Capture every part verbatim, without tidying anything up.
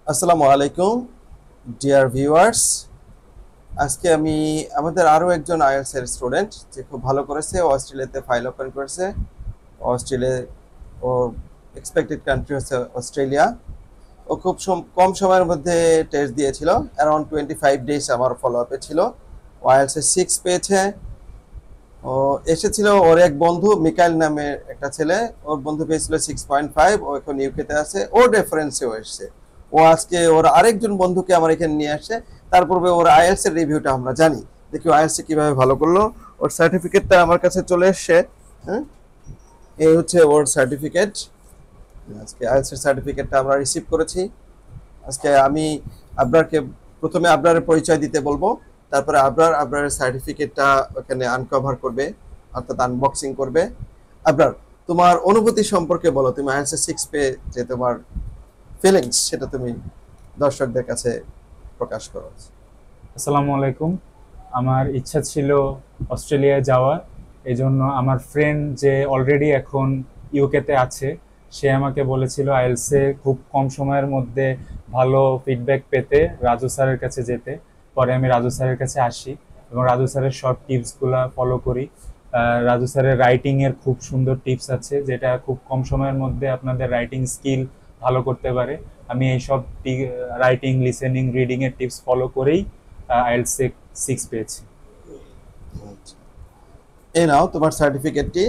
আসসালামু আলাইকুম dear viewers. আজকে আমি আমাদের আরও একজন আইএলটিএস এর স্টুডেন্ট যে খুব ভালো করেছে, ও অস্ট্রেলিয়াতে ফাইল ওপেন করেছে। অস্ট্রেলিয়া ও এক্সপেক্টেড কান্ট্রি হচ্ছে অস্ট্রেলিয়া। ও খুব সম- কম সময়ের মধ্যে টেস্ট দিয়েছিল, অ্যারাউন্ড টোয়েন্টি ফাইভ ডেজ আমার ফলো আপে ছিল। ও আইএলটিএস এ সিক্স পেয়েছে। ও এসেছিল ওর এক বন্ধু মিকাইল নামের একটা ছেলে, ওর বন্ধু পেয়েছিল সিক্স পয়েন্ট ফাইভ। ও এখন ইউকেতে আছে, ওর রেফারেন্সেও এসছে। ও আজকে ওর আরেকজন বন্ধুকে আমার এখানে নিয়ে আসছে। তার পূর্বে ওর আইএলটিএস এর রিভিউটা আমরা জানি, দেখি আইএলটিএস এ কিভাবে ভালো করলো। ওর সার্টিফিকেটটা আমার কাছে চলে এসছে। হ্যাঁ, এই হচ্ছে ওর সার্টিফিকেট। আজকে আইএলটিএস এর সার্টিফিকেটটা আমরা রিসিভ করেছি। আজকে আমি আপনাকে প্রথমে আপনার পরিচয় দিতে বলবো, তারপরে আপনার আপনার সার্টিফিকেটটা ওখানে আনকভার করবে, অর্থাৎ আনবক্সিং করবে। আপনার তোমার অনুভূতি সম্পর্কে বলো, তুমি আইএলটিএস সিক্স পেয়ে যে তোমার ফিলিংস, সেটা তুমি দর্শকদের কাছে প্রকাশ করো। আসসালামু আলাইকুম। আমার ইচ্ছা ছিল অস্ট্রেলিয়ায় যাওয়ার। এই জন্য আমার ফ্রেন্ড যে অলরেডি এখন ইউকেতে আছে, সে আমাকে বলেছিল আইএলসে খুব কম সময়ের মধ্যে ভালো ফিডব্যাক পেতে রাজু স্যারের কাছে যেতে। পরে আমি রাজু স্যারের কাছে আসি এবং রাজু স্যারের সব টিপসগুলো ফলো করি। আহ, রাজু স্যারের রাইটিংয়ের খুব সুন্দর টিপস আছে, যেটা খুব কম সময়ের মধ্যে আপনাদের রাইটিং স্কিল ভালো করতে পারে। আমি এইসব রাইটিং, লিসেনিং, রিডিংয়ের টিপস ফলো করেই আইএলটিএস সিক্স পেয়েছি। আচ্ছা, এই নাও তোমার সার্টিফিকেটটি।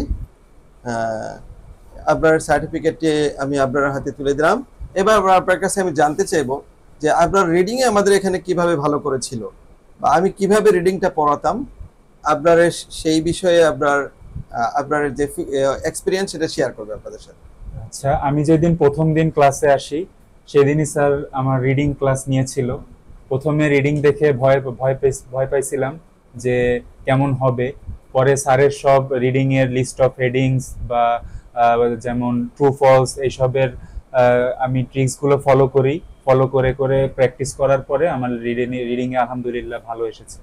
আপনার সার্টিফিকেটটি আমি আপনার হাতে তুলে দিলাম। এবার আমরা আপনার কাছে আমি জানতে চাইবো যে আপনার রিডিং এ আমাদের এখানে কিভাবে ভালো করেছিল, বা আমি কিভাবে রিডিংটা পড়াতাম, আপনার সেই বিষয়ে আপনার আহ, আপনার যে এক্সপিরিয়েন্স সেটা শেয়ার করবে আপনাদের সাথে। আচ্ছা, আমি যেদিন প্রথম দিন ক্লাসে আসি সেদিনই স্যার আমার রিডিং ক্লাস নিয়েছিল। প্রথমে রিডিং দেখে ভয় ভয় পেয়ে ভয় পাইছিলাম যে কেমন হবে। পরে স্যারের সব রিডিং এর লিস্ট অফ হেডিংস বা আহ, যেমন ট্রু ফলস এইসবের আহ, আমি ট্রিক্সগুলো ফলো করি। ফলো করে করে প্র্যাকটিস করার পরে আমার রিডিং রিডিং এ আলহামদুলিল্লাহ ভালো এসেছে।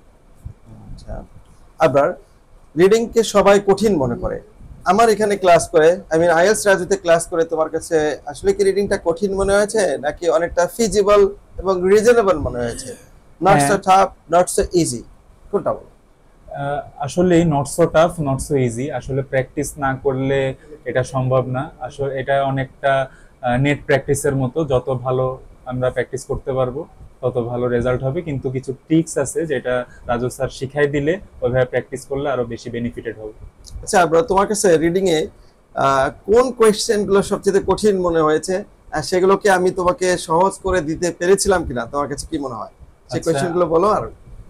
আচ্ছা, আবার রিডিং কে সবাই কঠিন মনে করে। আমার এখানে ক্লাস করে, আই মিন আইএলটিএস রাজুতে ক্লাস করে, তোমার কাছে আসলে কি রিডিংটা কঠিন মনে হয়েছে, নাকি অনেকটা ফিজিবল এবং রিজনেবল মনে হয়েছে? নট হ্যাঁ, so tough, not so easy, কোনটা বলো? আহ, আসলে not so tough, not so easy. আসলে প্র্যাকটিস না করলে এটা সম্ভব না। আসলে এটা অনেকটা নেট প্র্যাকটিসের মতো, যত ভালো আমরা প্র্যাকটিস করতে পারবো তত ভালো রেজাল্ট হবে। কিন্তু কিছু ট্রিক্স আছে যেটা রাজু স্যার শিখাই দিলে ওইভাবে প্র্যাকটিস করলে আরো বেশি বেনিফিটেড হবে। আচ্ছা, আমরা তোমার কাছে রিডিং এ আহ, কোন কোয়েশ্চেন গুলো সবচেয়ে কঠিন মনে হয়েছে, আর সেগুলোকে আমি তোমাকে সহজ করে দিতে পেরেছিলাম কিনা, তোমার কাছে কি মনে হয়? সেই আচ্ছা, কোয়েশ্চেন গুলো বলো। আর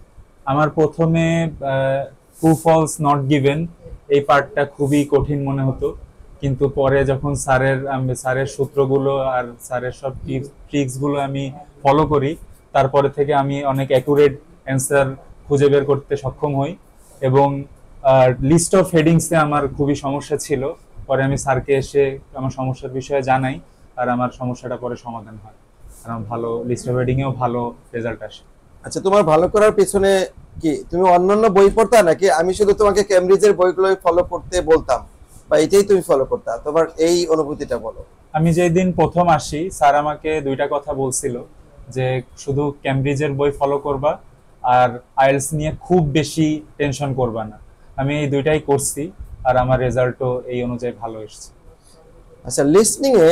আমার প্রথমে ট্রু ফলস নট গিভেন এই পার্টটা খুবই কঠিন মনে হতো। কিন্তু পরে যখন স্যারের আমি স্যারের সূত্রগুলো আর স্যারের সব টিপস ট্রিক্সগুলো আমি ফলো করি, তারপরে থেকে আমি অনেক অ্যাকুরেট অ্যান্সার খুঁজে বের করতে সক্ষম হই। এবং লিস্ট অফ হেডিংসে আমার খুবই সমস্যা ছিল। পরে আমি স্যারকে এসে আমার সমস্যার বিষয়ে জানাই, আর আমার সমস্যাটা পরে সমাধান হয়। আর আমার ভালো লিস্ট অফ হেডিংয়েও ভালো রেজাল্ট আসে। আচ্ছা, তোমার ভালো করার পেছনে কি তুমি অন্যান্য বই পড়তা, নাকি আমি শুধু তোমাকে ক্যামব্রিজের বইগুলোই ফলো করতে বলতাম, বা এটাই তুমি ফলো করতা? তোমার এই অনুভূতিটা বলো। আমি যেদিন প্রথম আসি স্যার আমাকে দুইটা কথা বলছিল, যে শুধু ক্যামব্রিজের বই ফলো করবা আর আইএলটিএস নিয়ে খুব বেশি টেনশন করবা না। আমি এই দুইটাই করছি, আর আমার রেজাল্টও এই অনুযায়ী ভালো এসেছে। আচ্ছা, লিসনিং এ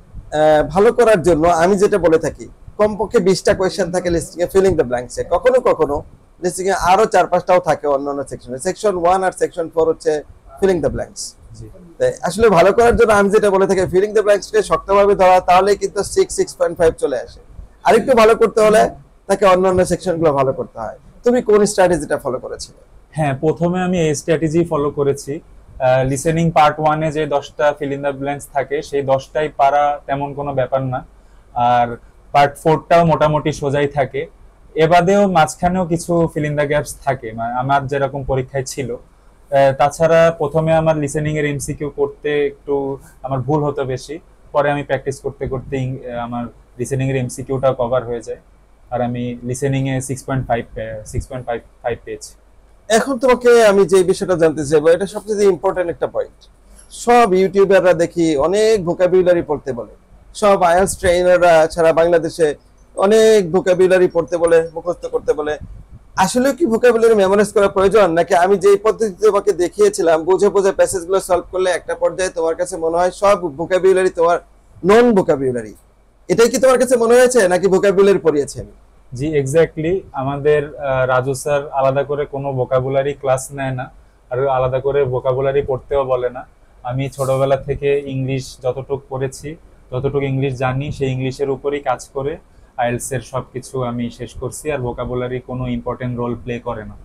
আহ, ভালো করার জন্য আমি যেটা বলে থাকি, কমপক্ষে বিশটা কোয়েশ্চেন থাকে লিস্টিং এ, ফিলিং দ্য ব্ল্যাঙ্কসে। কখনো কখনো লিস্টিং এ আরো চার পাঁচটাও থাকে অন্যান্য সেকশনে। সেকশন ওয়ান আর সেকশন ফোর হচ্ছে ফিলিং দ্য ব্ল্যাঙ্কস। জি। আসলে ভালো করার জন্য আমি যেটা বলে থাকি, ফিলিং দ্য ব্ল্যাঙ্কসকে শক্তভাবে ধরা, তাহলে কিন্তু সিক্স সিক্স পয়েন্ট ফাইভ চলে আসে। আরেকটু ভালো করতে হলে তাকে অন্যান্য সেকশন গুলো ভালো করতে হয়। তুমি কোন স্ট্র্যাটেজিটা ফলো করেছিলে? হ্যাঁ, প্রথমে আমি এই স্ট্র্যাটেজি ফলো করেছি। লিসেনিং পার্ট ওয়ানে যে দশটা ফিল ইন দ্য ব্ল্যাঙ্কস থাকে সেই দশটাই পারা তেমন কোনো ব্যাপার না। আর পার্ট ফোরটাও মোটামুটি সোজাই থাকে। এ বাদেও মাঝখানেও কিছু ফিল ইন দ্য গ্যাপস থাকে, মানে আমার যেরকম পরীক্ষায় ছিল। আহ, তাছাড়া প্রথমে আমার লিসেনিং এর এমসিকিউ করতে একটু আমার ভুল হতো বেশি। পরে আমি প্র্যাকটিস করতে করতে ইং- আহ, আমার লিসেনিং এর এমসিকিউটা কভার হয়ে যায়। আর আমি লিসেনিং এ six point five six point five five পেয়েছি। এখন তোমাকে আমি যে বিষয়টা জানতে চাইবো, এটা সবচেয়ে ইম্পর্টেন্ট একটা পয়েন্ট। সব ইউটিউবাররা দেখি অনেক ভোকাবুলারি পড়তে বলে, সব আইএলটিএস ট্রেনাররা সারা বাংলাদেশে অনেক ভোকাবুলারি পড়তে বলে, মুখস্থ করতে বলে। আসলে কি ভোকাবুলারি মেমোরাইজ করা প্রয়োজন, নাকি আমি যে পদ্ধতিতে তোমাকে দেখিয়েছিলাম বুঝে বুঝে প্যাসেজগুলো সলভ করলে একটা পর্যায়ে তোমার কাছে মনে হয় সব ভোকাবুলারি তোমার নন ভোকাবুলারি? এটাই কি তোমার কাছে মনে হয়েছে, নাকি ভোকাবুলারি পড়িয়েছি আমি? জি এক্স্যাক্টলি, আমাদের আহ, রাজু স্যার আলাদা করে কোনো ভোকাবুলারি ক্লাস নেয় না, আর আলাদা করে ভোকাবুলারি পড়তেও বলে না। আমি ছোটবেলা থেকে ইংলিশ যতটুকু পড়েছি, যতটুকু ইংলিশ জানি, সেই ইংলিশের উপরই কাজ করে আইএলটিএস এর সবকিছু আমি শেষ করছি, আর ভোকাবুলারি কোনো ইম্পর্টেন্ট রোল প্লে করে না।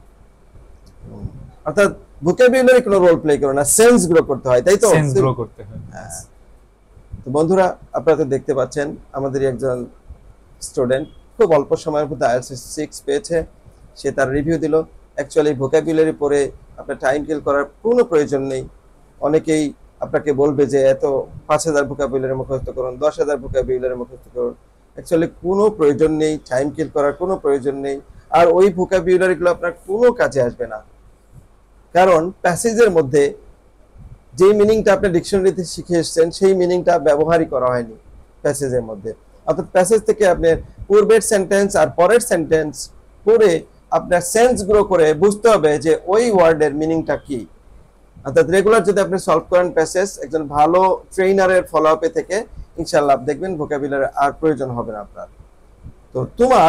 অর্থাৎ ভোকাবুলারি কোনো রোল প্লে করে না, সেন্স গ্রো করতে হয়, তাই তো? সেন্স গ্রো করতে হয়। হ্যাঁ। তো বন্ধুরা, আপনারা তো দেখতে পাচ্ছেন আমাদের একজন স্টুডেন্ট খুব অল্প সময়ের মধ্যে আইএলটিএস সিক্স পেয়েছে। সে তার রিভিউ দিল। অ্যাকচুয়ালি ভোকাবুলারি পড়ে আপনার টাইম কিল করার কোনো প্রয়োজন নেই। অনেকেই আপনাকে বলবে যে এত পাঁচ হাজার ভোকাবুলারি মুখস্থ করুন, দশ হাজার ভোকাবুলারি মুখস্থ করুন। অ্যাকচুয়ালি কোনো প্রয়োজন নেই, টাইম কিল করার কোনো প্রয়োজন নেই। আর ওই ভোকাবুলারিগুলো আপনার কোনো কাজে আসবে না, কারণ প্যাসেজের মধ্যে যে মিনিংটা আপনি ডিকশনারিতে শিখে এসেছেন সেই মিনিংটা ব্যবহারই করা হয়নি প্যাসেজের মধ্যে। অর্থাৎ প্যাসেজ থেকে আপনি পূর্বের সেন্টেন্স আর পরের সেন্টেন্স পড়ে আপনার সেন্স গ্রো করে বুঝতে হবে যে ওই ওয়ার্ডের মিনিংটা কি। অর্থাৎ রেগুলার যদি আপনি সলভ করেন প্যাসেজ একজন ভালো ট্রেনারের ফলো আপে থেকে, ইনশাআল্লাহ দেখবেন ভোকাবুলারি আর প্রয়োজন হবে না আপনার। তো তোমার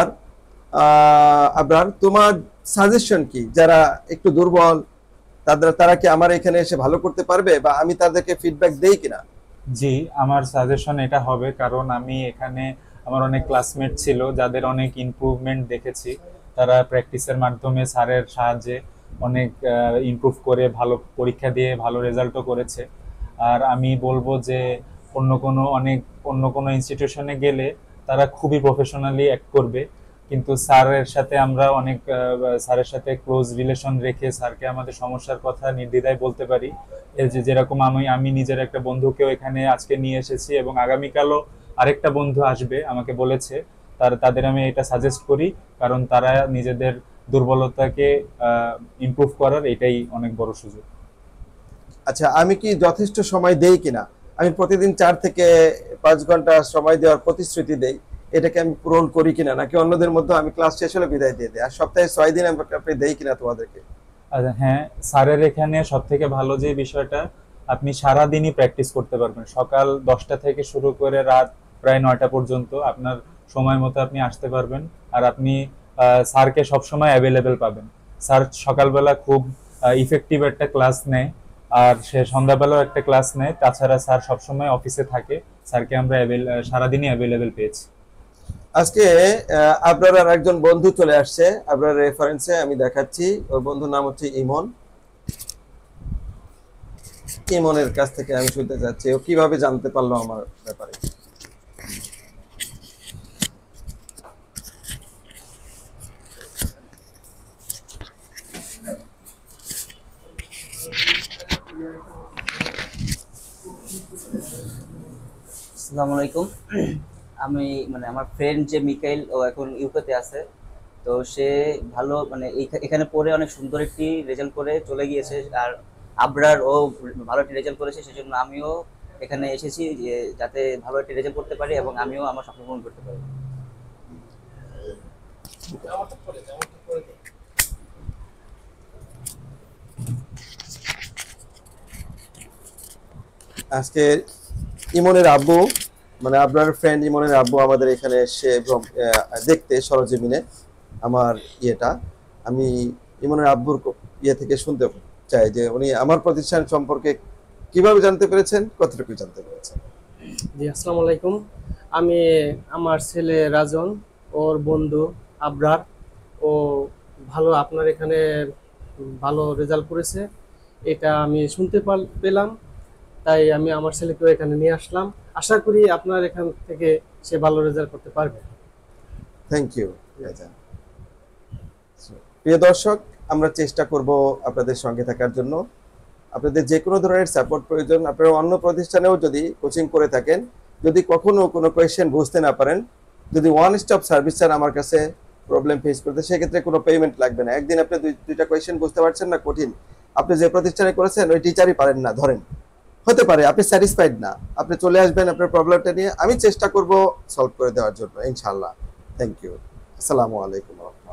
আবরার, তোমার সাজেশন কি? যারা একটু দুর্বল তাদের, তারা কি আমার এখানে এসে ভালো করতে পারবে, বা আমি তাদেরকে ফিডব্যাক দেই কিনা? জি, আমার সাজেশন এটা হবে, কারণ আমি এখানে আমার অনেক ক্লাসমেট ছিল যাদের অনেক ইমপ্রুভমেন্ট দেখেছি। তারা প্র্যাকটিসের মাধ্যমে স্যারের সাহায্যে অনেক ইমপ্রুভ করে ভালো পরীক্ষা দিয়ে ভালো রেজাল্টও করেছে। আর আমি বলবো যে অন্য কোনো অনেক অন্য কোনো ইনস্টিটিউশনে গেলে তারা খুবই প্রফেশনালি অ্যাক্ট করবে, কিন্তু স্যারের সাথে আমরা অনেক স্যারের সাথে ক্লোজ রিলেশন রেখে স্যারকে আমাদের সমস্যার কথা নির্দ্বিধায় বলতে পারি। এই যে যেরকম আমি আমি নিজের একটা বন্ধুকেও এখানে আজকে নিয়ে এসেছি, এবং আগামীকালও আরেকটা বন্ধু আসবে, আমাকে বলেছে। তার তাদের আমি এটা সাজেস্ট করি, কারণ তারা নিজেদের দুর্বলতাকে ইমপ্রুভ করার এটাই অনেক বড় সুযোগ। আচ্ছা, আমি কি যথেষ্ট সময় দেই কিনা? আমি প্রতিদিন চার থেকে পাঁচ ঘন্টা সময় দেওয়ার প্রতিশ্রুতি দেই, এটাকে আমি পূরণ করি কিনা, নাকি অন্যদের মধ্যে আমি ক্লাস শেষ হলে বিদায় দিয়ে দিই? আর সপ্তাহে ছয় দিন আমি আপনি দেই কিনা তোমাদেরকে? আচ্ছা হ্যাঁ, স্যারের এখানে সব থেকে ভালো যে বিষয়টা, আপনি সারা দিনই প্র্যাকটিস করতে পারবেন। সকাল দশটা থেকে শুরু করে রাত প্রায় নয়টা পর্যন্ত আপনার সময় মতো আপনি আসতে পারবেন। আর আপনি স্যারকে সবসময় অ্যাভেলেবেল পাবেন। স্যার সকালবেলা খুব ইফেক্টিভ একটা ক্লাস নেয়, আর সে সন্ধ্যাবেলাও একটা ক্লাস নেয়। তাছাড়া স্যার সবসময় অফিসে থাকে, স্যারকে আমরা সারাদিনই অ্যাভেলেবেল পেয়েছি। আজকে আপনার একজন বন্ধু চলে আসছে আপনার রেফারেন্সে, আমি দেখাচ্ছি। ওর বন্ধুর নাম হচ্ছে ইমন। ইমনের কাছ থেকে আমি শুনতে চাচ্ছি ও কিভাবে জানতে পারলো আমার ব্যাপারে। আসসালামু আলাইকুম। আমি মানে আমার ফ্রেন্ড যে মিকাইল, ও এখন ইউকেতে আছে। তো সে ভালো মানে এখানে পড়ে অনেক সুন্দর একটি রেজাল্ট করে চলে গিয়েছে। আর আবরার ও ভালো একটি রেজাল্ট করেছে, সেজন্য আমিও এখানে এসেছি যে যাতে ভালো একটি রেজাল্ট করতে পারি এবং আমিও আমার স্বপ্ন পূরণ করতে পারি। আজকে ইমনের আব্বু, মানে আপনার ফ্রেন্ড ইমনের আব্বু আমাদের এখানে এসে দেখতে সরজমিনে আমার ইয়েটা, আমি ইমনের আব্বুর ইয়ে থেকে শুনতে চাই যে উনি আমার প্রতিষ্ঠান সম্পর্কে কিভাবে জানতে পেরেছেন, কতটুকু জানতে পেরেছেন। জি আসসালামু আলাইকুম। আমি আমার ছেলে রাজন, ওর বন্ধু আবরার, ও ভালো আপনার এখানে ভালো রেজাল্ট করেছে, এটা আমি শুনতে পেলাম। তাই আমি আমার ছেলেকেও এখানে নিয়ে আসলাম। আশা করি আপনার এখান থেকে সে ভালো রেজাল্ট করতে পারবে। Thank you. প্রিয় দর্শক, আমরা চেষ্টা করব আপনাদের সঙ্গে থাকার জন্য। আপনাদের যে কোনো ধরনের সাপোর্ট প্রয়োজন, আপনারা অন্য প্রতিষ্ঠানেও যদি কোচিং করে থাকেন, যদি কখনো কোনো কোয়েশ্চেন বুঝতে না পারেন, যদি ওয়ান স্টপ সার্ভিস চান আমার কাছে প্রবলেম ফেস করতে, সেক্ষেত্রে কোনো পেমেন্ট লাগবে না। একদিন আপনি দুই দুইটা কোয়েশ্চেন বুঝতে পারছেন না, কঠিন, আপনি যে প্রতিষ্ঠানে করেছেন ওই টিচারই পারেন না ধরেন, হতে পারে আপনি স্যাটিসফাইড না, আপনি চলে আসবেন আপনার প্রবলেমটা নিয়ে, আমি চেষ্টা করব সলভ করে দেওয়ার জন্য ইনশাআল্লাহ। Thank you. আসসালামু আলাইকুম।